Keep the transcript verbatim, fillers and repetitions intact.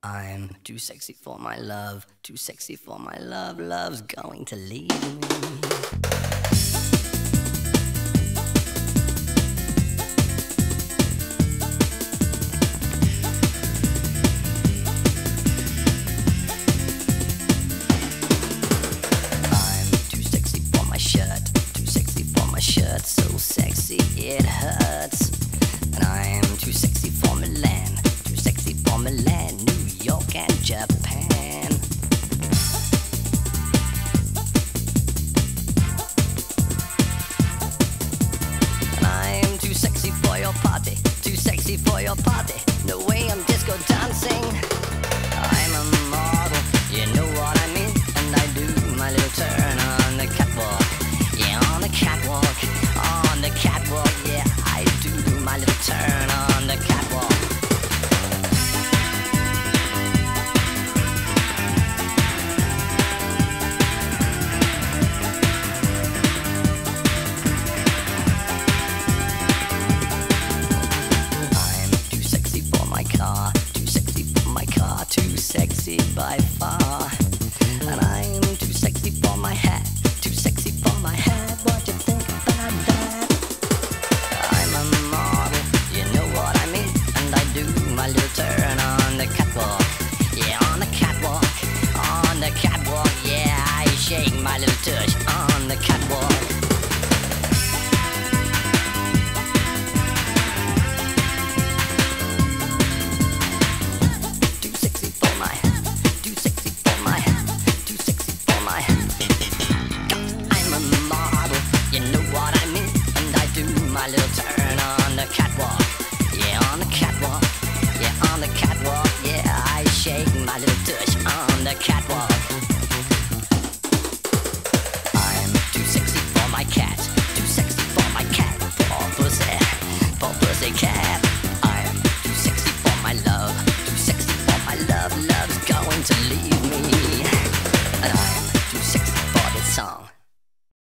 I'm too sexy for my love, too sexy for my love, love's going to leave me. Shirt so sexy it hurts, and I'm too sexy for Milan, too sexy for Milan, New York and Japan. And I'm too sexy for your party, too sexy for your party. No way I'm disco dancing. I'm a model, you know what I mean, and I do my little turn on the catwalk. Yeah, on the catwalk, on the catwalk, yeah, I do my little turn on the catwalk. I'm too sexy for my car, too sexy for my car, too sexy by far. And I'm too sexy for my hat, too sexy for my hat, what you think about that? I'm a model, you know what I mean, and I do my little turn on the catwalk. Yeah, on the catwalk, on the catwalk, yeah, I shake my little tush on the catwalk. Too sexy for my, too sexy for my, too sexy for my. I'm a model, you know what I mean, and I do my little turn on the catwalk. Yeah, on the catwalk, yeah, on the catwalk, yeah, I shake my little tush on the catwalk. I'm too sexy for my cat, too sexy for my cat, poor pussy, poor pussy cat. I'm too sexy for my love, too sexy for my love, love's going to leave me.